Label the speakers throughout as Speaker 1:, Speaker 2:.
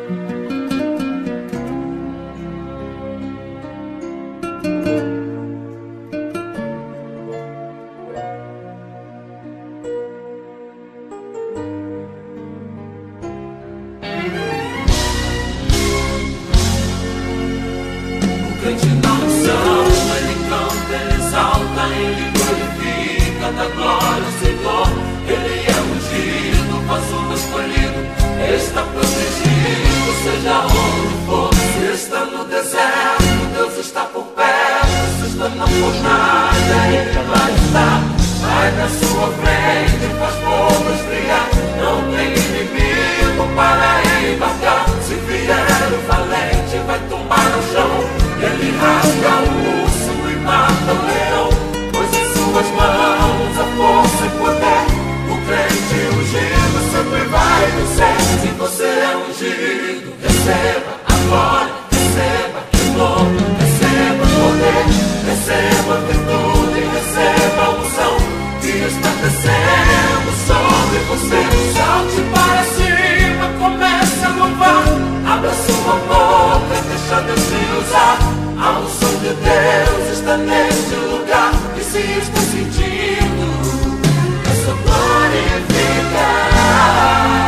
Speaker 1: crente na unção, ele canta, ele exalta, ele glorifica, dá glória ao Senhor. Ele é ungido, faz o escolhido, está protegido, seja onde for. Se está no deserto, Deus está por perto. Se está na fornalha, ele vai estar. Vai na sua frente, faz fogo esfriar. Não tem inimigo para embarcar. Se vier o valente, vai tombar no chão. Ele rasga o urso e mata o leão, pois em suas mãos a força e poder. O crente ungido sempre vai vencer. Se você é ungido, receba a glória, receba o nome, receba o poder, receba a virtude, receba a unção que está descendo sobre você. Salte para cima, comece a louvar, abra sua boca, deixa Deus te usar. A unção de Deus está neste lugar. E se está sentindo, é só glorificar.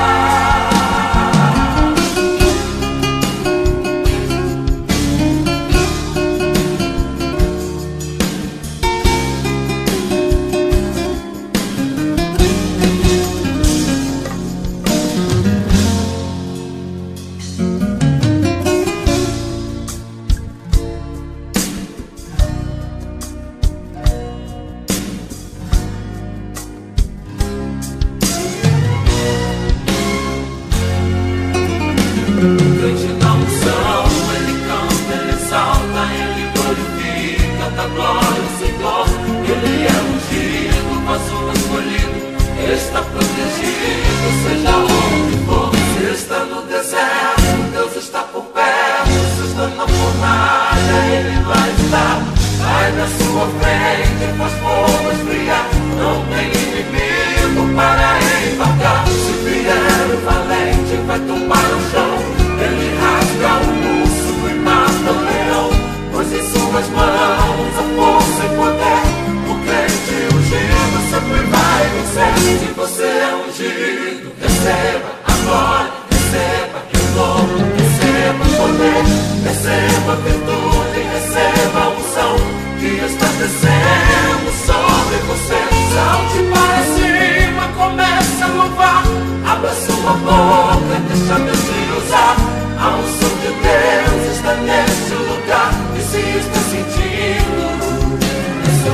Speaker 1: Crente na unção, ele canta, ele exalta, ele glorifica, dá glória ao Senhor. Ele é ungido, faz o escolhido, está protegido, seja onde for. Se está no deserto, Deus está por perto. Se está na fornalha, ele vai estar. Vai na sua frente, faz fogo esfriar. Não tem inimigo para embarcar. Se vier o valente, vai tombar o chão. Ele rasga o urso e mata o leão, pois em suas mãos a força e poder. O crente ungido sempre vai vencer. Se você é ungido, receba a glória, receba o nome, receba o poder, receba a virtude, receba a unção que está descendo sobre você. Salte para cima, comece a louvar, abra sua boca, deixa Deus te usar. A unção de Deus está neste lugar. E se está sentindo, é só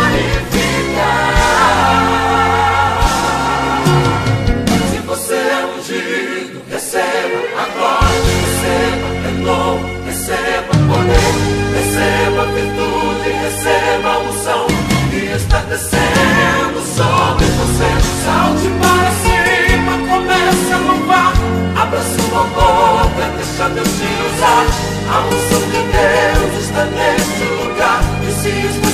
Speaker 1: glorificar. Se você é ungido, receba a glória, receba renovo, receba poder, receba virtude, receba a unção que está descendo sobre você. Salte para cima, comece a louvar, abra sua boca, deixa Deus te usar. A unção de Deus está neste lugar. E se está